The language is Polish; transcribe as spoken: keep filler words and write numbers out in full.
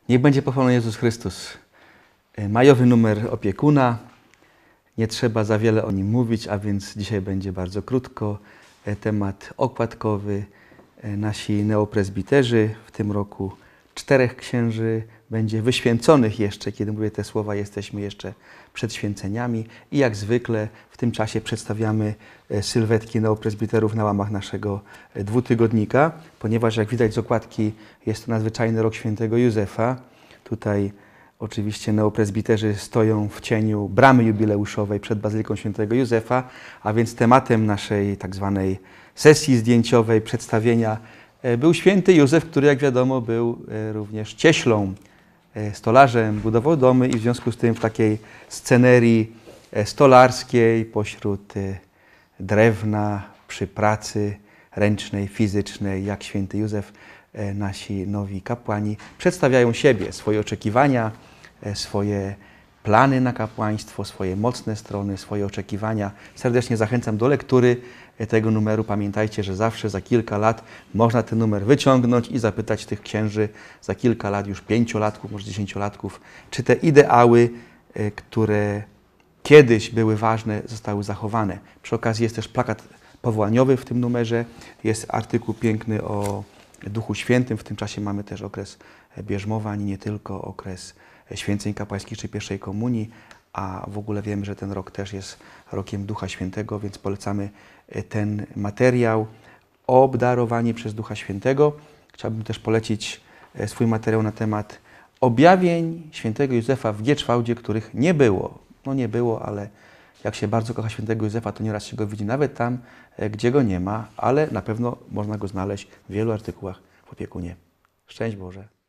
Niech będzie pochwalony Jezus Chrystus. Majowy numer opiekuna. Nie trzeba za wiele o nim mówić, a więc dzisiaj będzie bardzo krótko. Temat okładkowy. Nasi neopresbiterzy, w tym roku czterech księży będzie wyświęconych jeszcze. Kiedy mówię te słowa, jesteśmy jeszcze przed święceniami. I jak zwykle w tym czasie przedstawiamy sylwetki neopresbiterów na łamach naszego dwutygodnika, ponieważ jak widać z okładki jest to nadzwyczajny rok świętego Józefa. Tutaj oczywiście neopresbiterzy stoją w cieniu bramy jubileuszowej przed Bazyliką świętego Józefa, a więc tematem naszej tak zwanej sesji zdjęciowej, przedstawienia był święty Józef, który jak wiadomo był również cieślą, stolarzem, budował domy i w związku z tym w takiej scenerii stolarskiej pośród drewna, przy pracy ręcznej, fizycznej, jak święty Józef, nasi nowi kapłani przedstawiają siebie, swoje oczekiwania, swoje plany na kapłaństwo, swoje mocne strony, swoje oczekiwania. Serdecznie zachęcam do lektury tego numeru. Pamiętajcie, że zawsze za kilka lat można ten numer wyciągnąć i zapytać tych księży za kilka lat, już pięciolatków, może dziesięciolatków, czy te ideały, które kiedyś były ważne, zostały zachowane. Przy okazji jest też plakat powołaniowy w tym numerze. Jest artykuł piękny o Duchu Świętym. W tym czasie mamy też okres bierzmowań, nie tylko okres święceń kapłańskich czy pierwszej komunii, a w ogóle wiemy, że ten rok też jest rokiem Ducha Świętego, więc polecamy ten materiał obdarowani przez Ducha Świętego. Chciałbym też polecić swój materiał na temat objawień świętego Józefa w Gieczwałdzie, których nie było. No nie było, ale jak się bardzo kocha świętego Józefa, to nieraz się go widzi nawet tam, gdzie go nie ma, ale na pewno można go znaleźć w wielu artykułach w opiekunie. Szczęść Boże!